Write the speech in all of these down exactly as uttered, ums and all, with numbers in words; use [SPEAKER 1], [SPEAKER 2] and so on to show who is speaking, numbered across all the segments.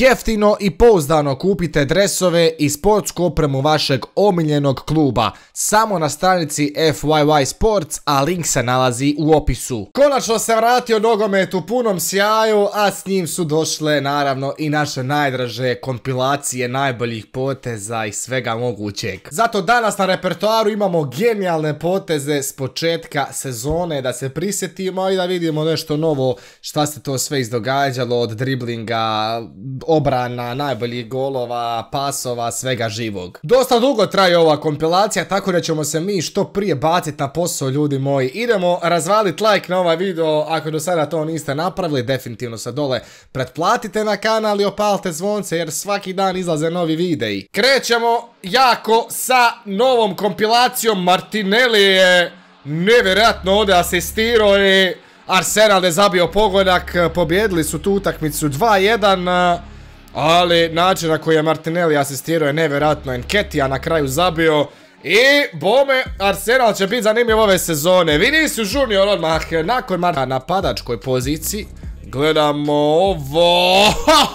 [SPEAKER 1] Jeftino i pouzdano kupite dresove i sportsku opremu vašeg omiljenog kluba samo na stranici F Y Y Sports, a link se nalazi u opisu. Konačno se vratio nogomet u punom sjaju, a s njim su došle naravno i naše najdraže kompilacije najboljih poteza i svega mogućeg. Zato danas na repertoaru imamo genijalne poteze s početka sezone, da se prisjetimo i da vidimo nešto novo šta se to sve izdogađalo od driblinga, obrana, najboljih golova, pasova, svega živog. Dosta dugo traje ova kompilacija, tako da ćemo se mi što prije baciti na posao, ljudi moji. Idemo razvaliti like na ovaj video, ako do sada to niste napravili, definitivno se dole pretplatite na kanal i opalite zvonce jer svaki dan izlaze novi videi. Krećemo jako sa novom kompilacijom. Martinelli je nevjerojatno ovdje asistirao i Arsenal je zabio pogodak, pobjedili su tu utakmicu dva jedan, ali način na koji je Martinelli asistirao je nevjerojatno. Nketiah na kraju zabio i bome, Arsenal će biti zanimljiv ove sezone. Vinicius Junior odmah nakon na napadačkoj poziciji. Gledamo ovo.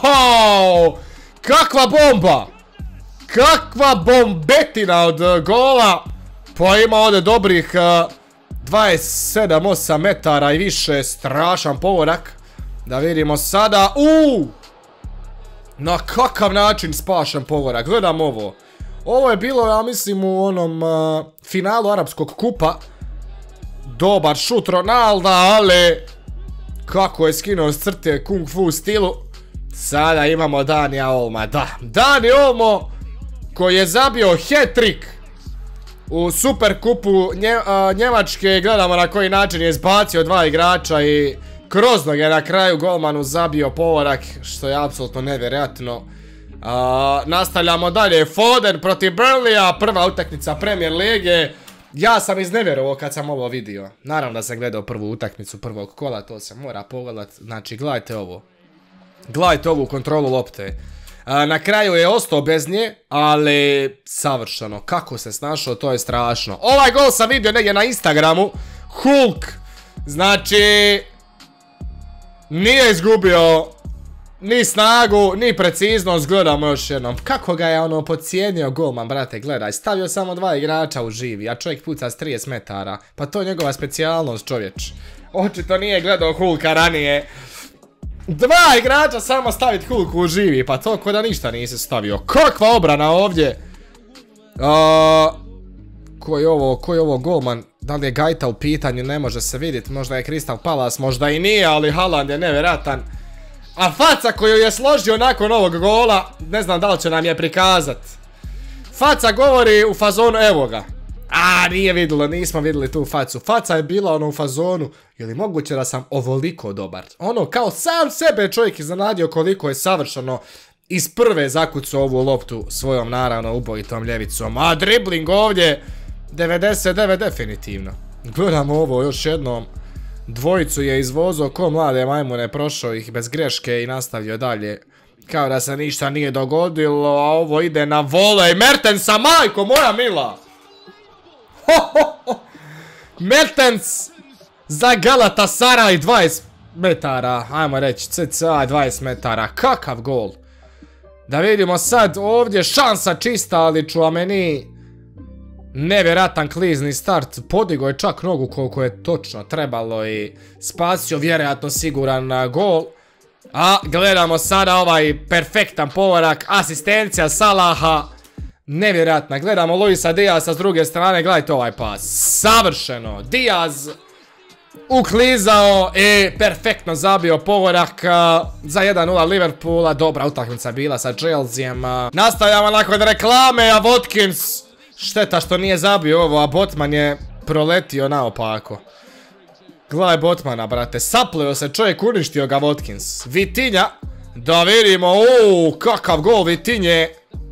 [SPEAKER 1] Kakva bomba! Kakva bombetina od gola! Pa ima ovdje dobrih dvadeset sedam osam metara i više, strašan pogodak. Da vidimo sada, uuu! Na kakav način spašen pogodak, gledam ovo. Ovo je bilo, ja mislim, u onom uh, finalu Arapskog kupa. Dobar šut Ronalda, ali kako je skinuo s crte kung fu stilu. Sada imamo Danija Olma, da, Dani Olmo koji je zabio hat-trick u Super kupu Nje, uh, Njemačke. Gledamo na koji način je izbacio dva igrača i kroz noge je na kraju golmanu zabio pogodak, što je apsolutno nevjerojatno. Uh, nastavljamo dalje, Foden protiv Burnleya, prva utakmica Premier lige. Ja sam iznevjerovao kad sam ovo vidio. Naravno da sam gledao prvu utakmicu prvog kola, to se mora pogledat. Znači, gledajte ovo. Gledajte ovu kontrolu lopte. Na kraju je ostao bez nje, ali savršeno. Kako se snašao, to je strašno. Ovaj gol sam vidio negdje na Instagramu. Hulk, znači, nije izgubio ni snagu, ni preciznost. Gledamo još jednom. Kako ga je ono podcijenio golman, brate, gledaj. Stavio samo dva igrača u živi, a čovjek puca s trideset metara. Pa to je njegova specijalnost, čovječ. Očito nije gledao Hulka ranije. Dva igrača samo staviti Hulku u živi, pa to ko da ništa nisi stavio. Kakva obrana ovdje. Uh, ko je ovo, ko je ovo golman? Da li je Gajta u pitanju, ne može se vidjeti. Možda je Crystal Palace, možda i nije, ali Haaland je nevjerojatan. A faca koju je složio nakon ovog gola, ne znam da li će nam je prikazat. Faca govori u fazonu, evo ga. A, nije vidjelo, nismo vidjeli tu facu. Faca je bila ono u fazonu, je li moguće da sam ovoliko dobar? Ono, kao sam sebe čovjek iznenadio koliko je savršeno iz prve zakucao ovu loptu svojom, naravno, ubojitom ljevicom. A dribling ovdje, devedeset devet definitivno. Gledamo ovo još jednom. Dvojicu je izvozao ko mlade majmune, prošao ih bez greške i nastavio dalje. Kao da se ništa nije dogodilo, a ovo ide na volej. Mertensa, majko moja mila! Mertens za Galatasaray, dvadeset metara, ajmo reći cca dvadeset metara, kakav gol. Da vidimo sad ovdje, šansa čista, ali Tchouaméni nevjerojatan klizni start, podigo je čak nogu koliko je točno trebalo i spasio vjerojatno siguran gol. A gledamo sada ovaj perfektan pogodak, asistencija Salaha. Nevjerojatno, gledamo Luisa Diaza s druge strane, gledajte ovaj pas, savršeno, Diaz uklizao i perfektno zabio pogodak za jedan nula Liverpoola. Dobra utakmica bila sa Chelseaem. Nastavljamo nakon reklame, a Watkins, šteta što nije zabio ovo, a Botman je proletio naopako. Gledaj Botmana, brate, sapleo se čovjek, uništio ga Watkins. Vitinja, da vidimo, uuu, kakav gol Vitinje.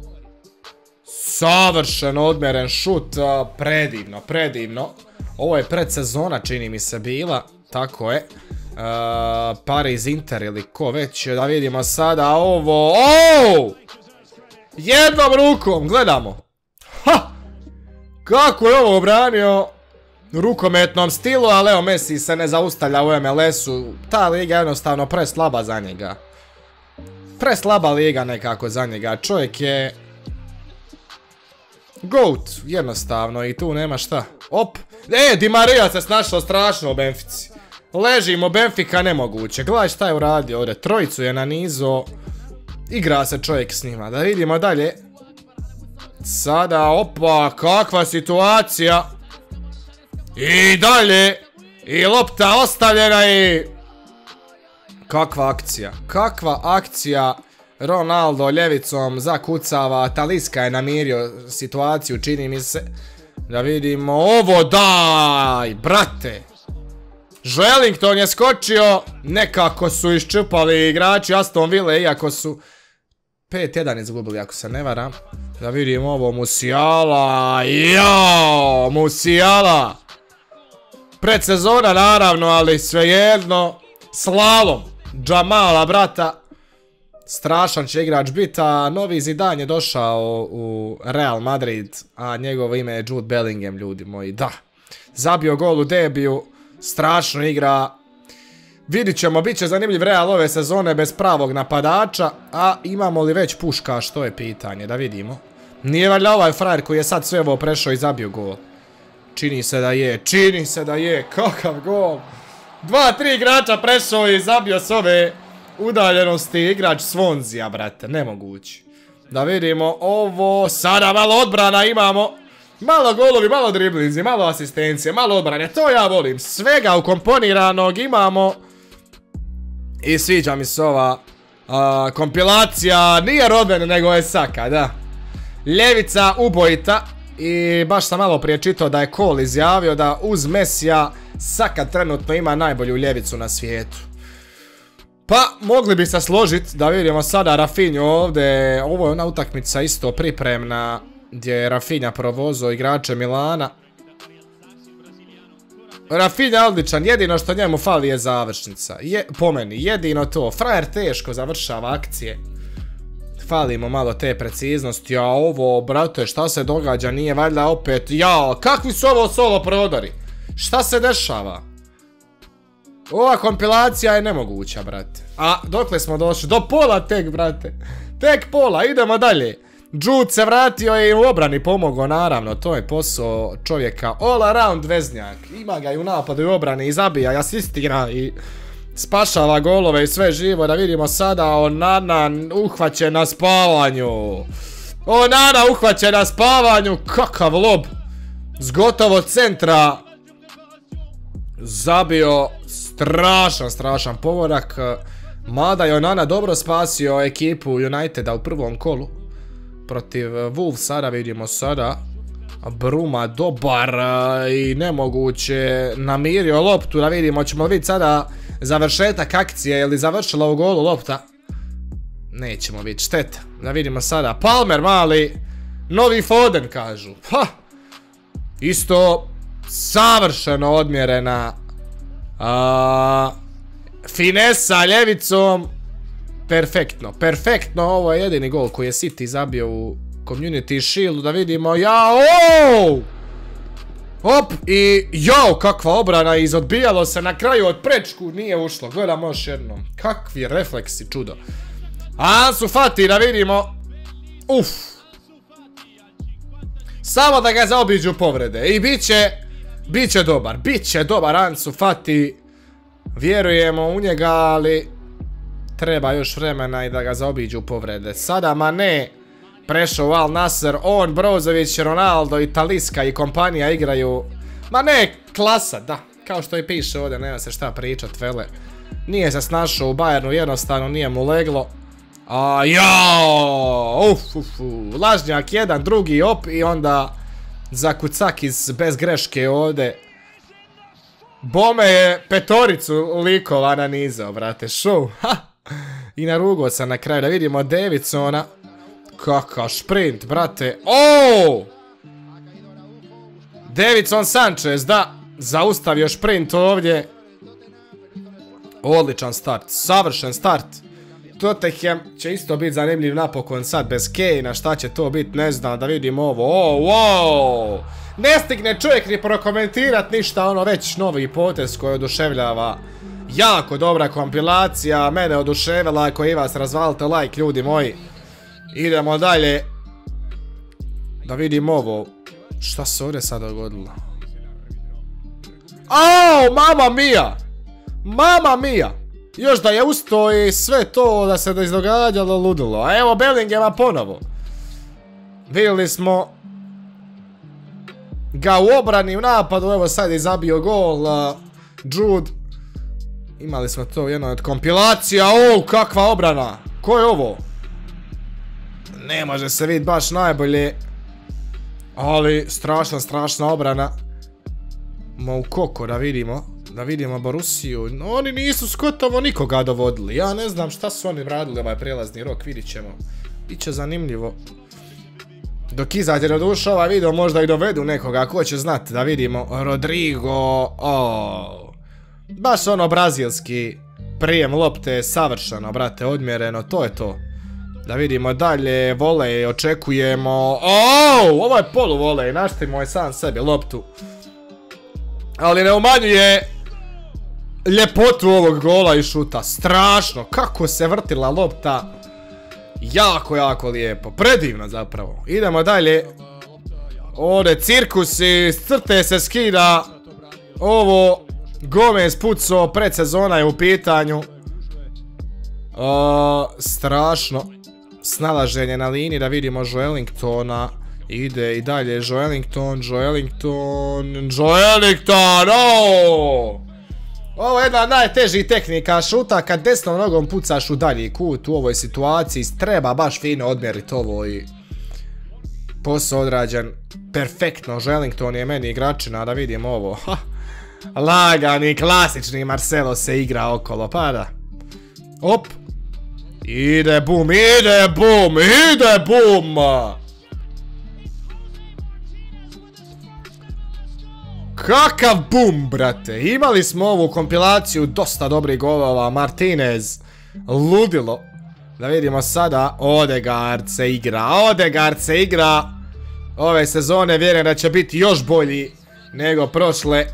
[SPEAKER 1] Savršeno odmjeren šut, predivno, predivno. Ovo je predsezona, čini mi se bila, tako je. Uh, Paris Inter ili ko već, da vidimo sada ovo. Oh! Jednom rukom, gledamo. Ha! Kako je ovo obranio? Rukometnom stilu, a Leo Messi se ne zaustavlja u M L S-u. Ta liga je jednostavno preslaba za njega. Preslaba liga nekako za njega. Čovjek je GOAT, jednostavno, i tu nema šta. Op. E, Di Maria se snašao strašno u Benfici. Ležimo, Benfica nemoguće. Gledaj šta je uradio ovdje. Trojicu je nanizo. Igra se čovjek s njima. Da vidimo dalje. Sada, opa, kakva situacija. I dalje. I lopta ostavljena i... Kakva akcija. Kakva akcija. Ronaldo ljevicom zakucava. Talisca je namirio situaciju, čini mi se. Da vidimo ovo, daj, brate. Wellington je skočio. Nekako su iščupali igrači Aston Ville, iako su pet jedan izgubili, ako se ne varam. Da vidimo ovo, Musiala. Jao, Musiala. Predsezona naravno, ali svejedno. Slalom Džamala, brata. Strašan će igrač biti, a novi Zidane je došao u Real Madrid, a njegovo ime je Jude Bellingham, ljudi moji, da. Zabio gol u debiju, strašno igra. Vidit ćemo, bit će zanimljiv Real ove sezone bez pravog napadača, a imamo li već puška, što je pitanje, da vidimo. Nije valjda ovaj frajer koji je sad sve ovo prešao i zabio gol. Čini se da je, čini se da je, kakav gol. Dva, tri igrača prešao i zabio s ove udaljenosti igrač Swansea, brate, nemoguće. Da vidimo ovo, sada malo odbrana imamo. Malo golovi, malo driblinzi, malo asistencije, malo odbrane, to ja volim. Svega ukomponiranog imamo. I sviđa mi se ova a, kompilacija, nije Robben nego je Saka, da. Ljevica ubojita. I baš sam malo prije čitao da je Cole izjavio da uz Messija Saka trenutno ima najbolju ljevicu na svijetu. Pa, mogli bi se složiti da vidimo sada Rafinha ovdje. Ovo je ona utakmica isto pripremna gdje je Rafinha provozao igrače Milana. Rafinha je odličan, jedino što njemu fali je završnica. Je, po meni, jedino to. Frajer teško završava akcije. Falimo malo te preciznosti, a ovo, brate, šta se događa, nije valjda opet, jao, kakvi su ovo solo prodori? Šta se dešava? Ova kompilacija je nemoguća, brate. A, dokle smo došli? Do pola tek, brate. Tek pola, idemo dalje. Jude se vratio i u obrani pomogao, naravno, to je posao čovjeka. All around veznjak. Ima ga i u napadu i u obrani i zabija i asistira i... spašava golove i sve živo. Da vidimo sada Onana uhvaćen na spavanju. Onana uhvaćen na spavanju. Kakav lob. S gotovo centra. Zabio strašan, strašan pogodak. Mada je Onana dobro spasio ekipu Uniteda u prvom kolu. Protiv Wolvesa, da vidimo sada. Bruma dobar i nemoguće namirio loptu. Da vidimo, ćemo vidjeti sada završetak akcije, je li završila u golu lopta? Nećemo vidjeti, šteta. Da vidimo sada, Palmer mali, novi Foden kažu. Ha! Isto savršeno odmjerena a, finesa ljevicom. Perfektno, perfektno, ovo je jedini gol koji je City zabio u Community Shieldu. Da vidimo, jao! Op, i jao, kakva obrana, izodbijalo se na kraju od prečku, nije ušlo, gledamo još jednom. Kakvi refleksi, čudo. Ansu Fati, da vidimo. Uf. Samo da ga zaobiđu povrede i bit će, bit će dobar, bit će dobar Ansu Fati. Vjerujemo u njega, ali treba još vremena i da ga zaobiđu povrede. Sada Mane prešao u Al Nassr, on, Brozović, Ronaldo i Talisca i kompanija igraju. Ma ne, klasa, da. Kao što i piše ovdje, nema se šta pričat, vele. Nije se snašao u Bayernu, jednostavno nije mu leglo. A jao, uf, uf, uf. Lažnjak jedan, drugi, op, i onda Zakucakis bez greške ovdje. Bome je petoricu likova nanizao, brate, show, ha. I narugo se na kraju, da vidimo Davidsona. Kakav šprint, brate. Oooo! Davidson Sanchez, da. Zaustavio šprint ovdje. Odličan start, savršen start. Tottenham će isto biti zanimljiv napokon sad bez Kane-a. Šta će to biti, ne znam, da vidimo ovo. O, wow! Ne stigne čovjek ni prokomentirat ništa, ono već novi potez koji oduševljava Jako dobra kompilacija, mene oduševila, ako i vas razvalite like, ljudi moji. Idemo dalje. Da vidim ovo. Šta se ovdje sad dogodilo? Au, mama mia! Mama mia! Još da je usto i sve to da se da izdogađalo ludilo. A evo Bellingema ponovo. Vidjeli smo ga u obrani, u napadu, evo sad je zabio gol uh, Jude. Imali smo to u jednoj od kompilacija. O, kakva obrana! Ko je ovo? Ne može se vidjeti baš najbolje. Ali strašna, strašna obrana. Moukoko, da vidimo. Da vidimo Borussiju. Oni nisu skotovo nikoga dovodili. Ja ne znam šta su oni radili ovaj prelazni rok. Vidit ćemo. Biće zanimljivo. Dok izađe do duša ovaj video možda i dovedu nekoga. Ko će znati, da vidimo. Rodrigo. Oh. Baš ono brazilski prijem lopte. Savršeno, brate, odmjereno. To je to. Da vidimo dalje. Volej, očekujemo. Oh, ovo je polu volej. Naštimo je sam sebi loptu. Ali ne umanjuje ljepotu ovog gola i šuta. Strašno. Kako se vrtila lopta. Jako, jako lijepo. Predivno zapravo. Idemo dalje. Ovdje cirkus i crte se skida. Ovo Gomez pucao, predsezona je u pitanju. O, strašno. Snalaženje na liniji, da vidimo Joelingtona. Ide i dalje Joelington, Joelington, Joelington, ooo! Ovo je jedna od najtežih tehnika šuta, kad desnom nogom pucaš u dalji kut u ovoj situaciji, treba baš fino odmjeriti ovo i posao odrađen perfektno. Joelington je meni igračina, da vidimo ovo. Ha. Lagani, klasični Marcelo se igra okolo, pa da. Op. Ide bum, ide bum, ide bum! Kakav bum, brate. Imali smo ovu kompilaciju dosta dobrih golova. Martinez. Ludilo. Da vidimo sada. Odegaard se igra. Odegaard se igra. Ove sezone vjerujem da će biti još bolji nego prošle.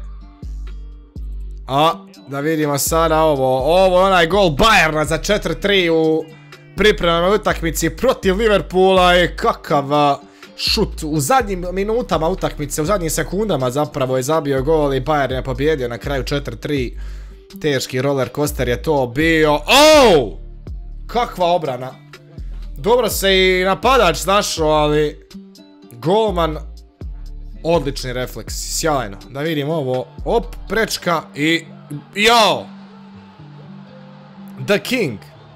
[SPEAKER 1] A da vidimo sada ovo. Ovo je onaj gol Bayerna za četiri tri u pripremnoj utakmici protiv Liverpoola. I kakav šut. U zadnjim minutama utakmice, u zadnjim sekundama zapravo je zabio gol i Bayern je pobjedio na kraju četiri tri. Teški roller coaster je to bio. Oh! Kakva obrana. Dobro se i napadač snašao, ali golman odlični refleks, sjajno. Da vidimo ovo. Op, prečka i jao. The King.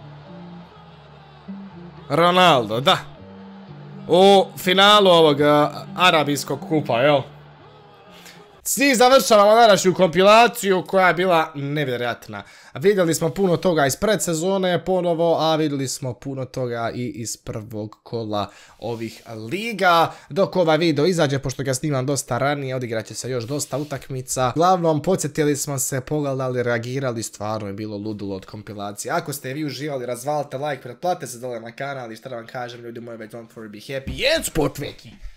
[SPEAKER 1] Ronaldo, da. U finalu ovog arabijskog kupa, jel? S njih završavamo današnju kompilaciju koja je bila nevjerojatna. Vidjeli smo puno toga iz predsezone ponovo, a vidjeli smo puno toga i iz prvog kola ovih liga. Dok ovaj video izađe, pošto ga snimam dosta ranije, odigrat će se još dosta utakmica. Uglavnom, podsjetili smo se, pogledali, reagirali, stvarno je bilo ludilo od kompilacije. Ako ste vi uživali, razvalite like, pretplatite se dole na kanal i što da vam kažem, ljudi moji, don't forget to be happy and sport veki!